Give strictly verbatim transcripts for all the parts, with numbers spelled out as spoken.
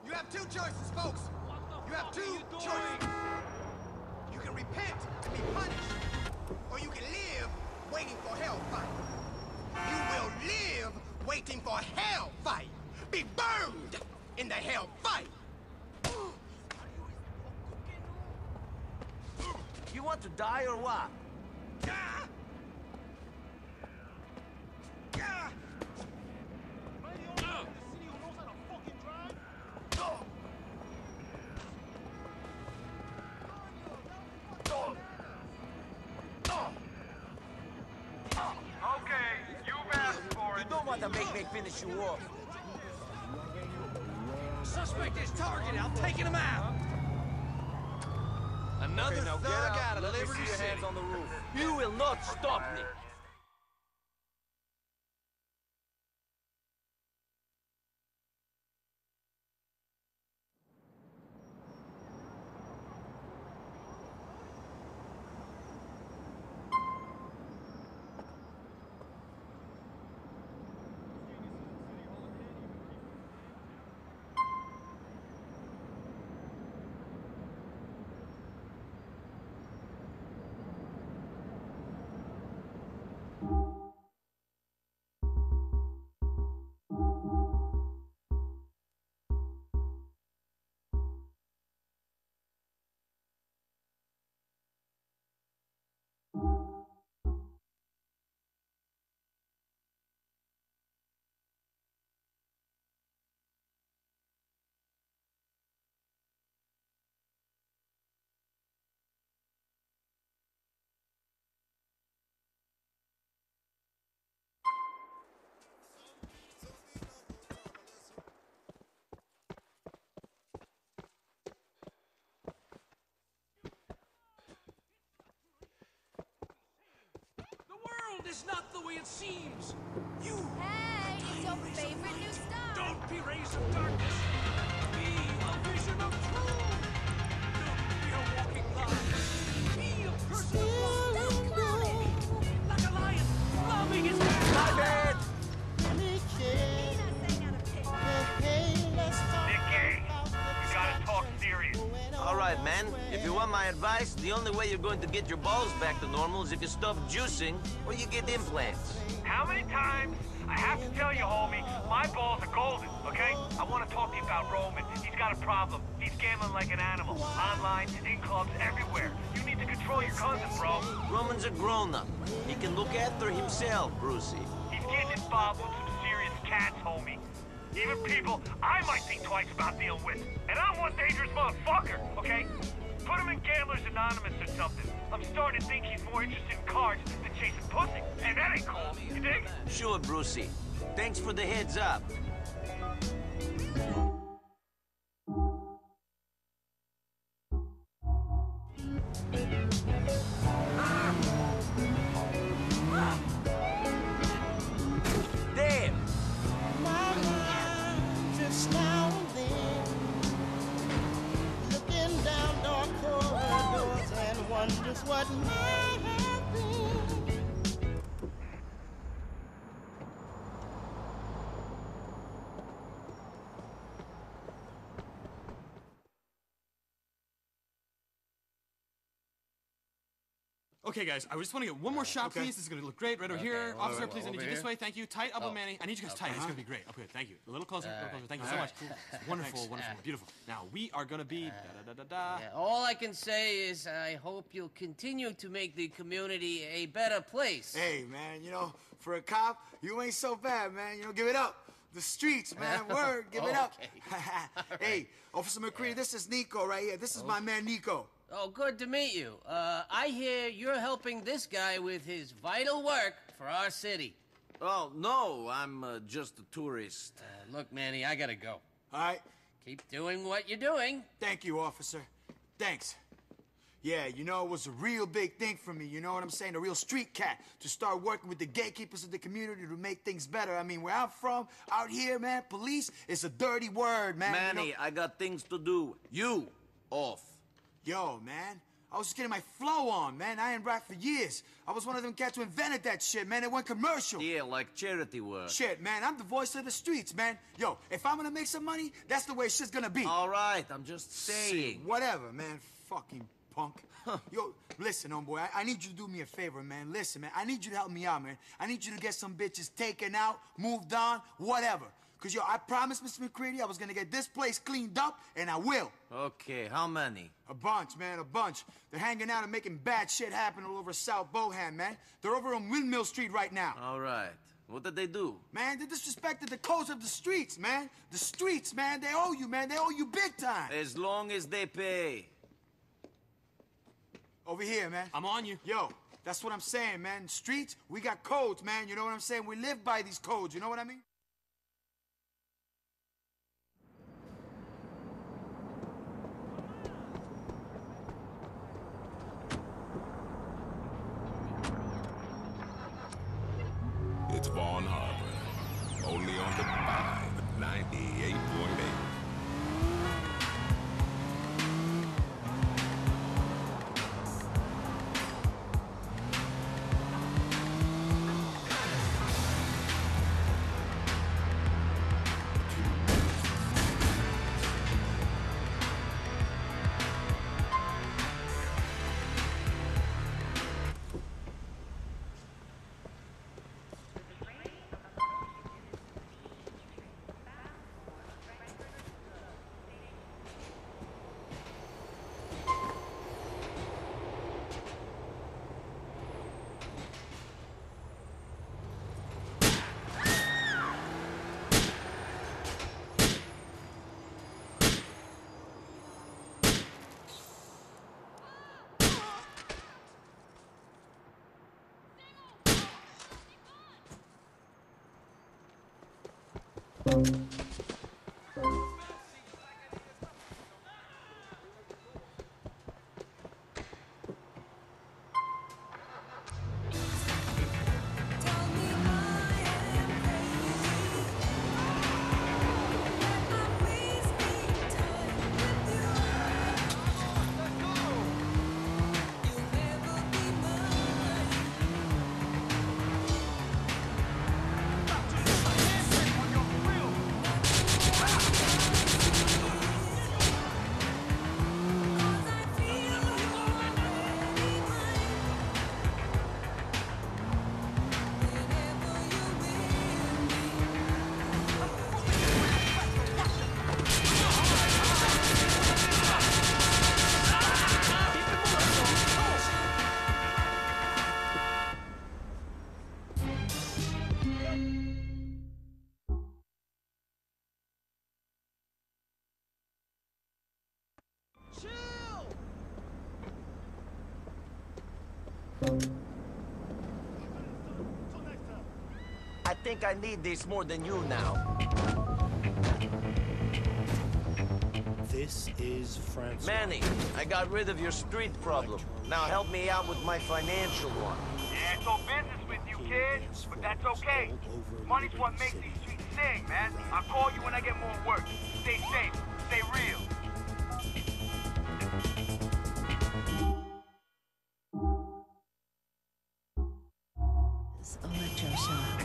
You have two choices, folks. You have two choices. You can repent and be punished, or you can live waiting for hellfire. You will live waiting for hellfire. Be burned in the hellfire. You want to die or what? Make me finish you off. Suspect is targeted. I'm taking him out. Another okay, now thug get out. out of Let me Liberty see your City. hands on the roof. You will not stop me. Is not the way it seems. You. Hey, it's your favorite new star. Don't be rays of darkness. Be a vision of truth. Don't be a walking lie. Be a person of light. Stop clowning. Like a lion, loving his man. My bad. Nicky, we gotta talk serious. All right, man. If you want my advice, the only way you're going to get your balls back to normal is if you stop juicing or you get implants. How many times I have to tell you, homie, my balls are golden, okay? I want to talk to you about Roman. He's got a problem. He's gambling like an animal. Online, in clubs, everywhere. You need to control your cousin, bro. Roman's a grown-up. He can look after himself, Brucey. He's getting involved with some serious cats, homie. Even people I might think twice about dealing with. And I'm one dangerous motherfucker, okay? Put him in Gamblers Anonymous or something. I'm starting to think he's more interested in cards than chasing pussy. And that ain't cool, you dig? Sure, Brucey. Thanks for the heads up. Wonders what may have been. Okay, guys, I just want to get one more shot, okay. please. This is going to look great. Right over Okay, here. well, Officer, well, please, I need over you here? this way. Thank you. Tight elbow, Oh. Manny. I need you guys tight. It's going to be great. Okay, thank you. A little closer. A little closer. Thank you so much. It's wonderful, wonderful, wonderful. Now, we are going to be da-da-da-da-da. Yeah, all I can say is I hope you'll continue to make the community a better place. Hey, man, you know, for a cop, you ain't so bad, man. You know, give it up. The streets, man. Word, give it up. Hey, Officer McCree, yeah. This is Nico right here. This is okay. my man Nico. Oh, good to meet you. Uh, I hear you're helping this guy with his vital work for our city. Oh, no, I'm uh, just a tourist. Uh, look, Manny, I gotta go. All right. Keep doing what you're doing. Thank you, officer. Thanks. Yeah, you know, it was a real big thing for me, you know what I'm saying? A real street cat to start working with the gatekeepers of the community to make things better. I mean, where I'm from, out here, man, police is a dirty word, man. Manny, you know? I got things to do. You, off. Yo, man, I was just getting my flow on, man. I ain't rap for years. I was one of them cats who invented that shit, man. It went commercial. Yeah, like charity work. Shit, man, I'm the voice of the streets, man. Yo, if I'm gonna make some money, that's the way shit's gonna be. All right, I'm just saying. Whatever, man. Fucking punk. Yo, listen, homeboy, I, I need you to do me a favor, man. Listen, man, I need you to help me out, man. I need you to get some bitches taken out, moved on, whatever. Cause, yo, I promised Mister McCready I was gonna get this place cleaned up, and I will. Okay, how many? A bunch, man, a bunch. They're hanging out and making bad shit happen all over South Bohan, man. They're over on Windmill Street right now. All right. What did they do? Man, they disrespected the codes of the streets, man. The streets, man, they owe you, man. They owe you big time. As long as they pay. Over here, man. I'm on you. Yo, that's what I'm saying, man. Streets, we got codes, man. You know what I'm saying? We live by these codes, you know what I mean? It's Vaughn Harbor, only on the Vibe ninety-eight point eight. I think I need this more than you now. This is France. Manny, I got rid of your street problem. Now help me out with my financial one. Yeah, it's all business with you, kid. But that's okay. Money's what makes these streets sing, man. I'll call you when I get more work. Stay safe. Stay real. Electroshock.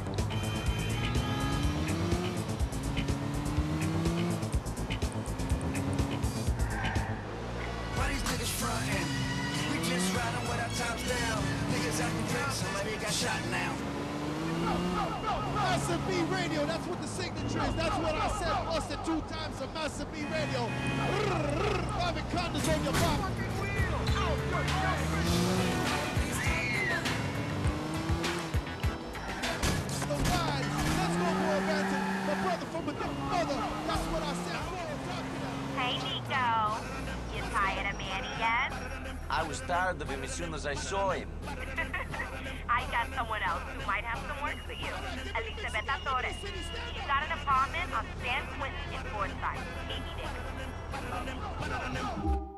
Why these niggas frontin'? We just riding with our tops down. Niggas acting crazy, somebody got shot now. Massive B Radio, that's what the signature is. That's what I said. Busted two times a Massive B Radio. Five condoms on your back. The ride. Let's go for advantage. My brother from a different mother. That's what I said. Hey, Nico. You tired of Manny yet? I was tired of him as soon as I saw him. I got someone else who might have some work for you. Elisabetta Torres. She's got an apartment on San Quentin in Forsyth. Meet me there.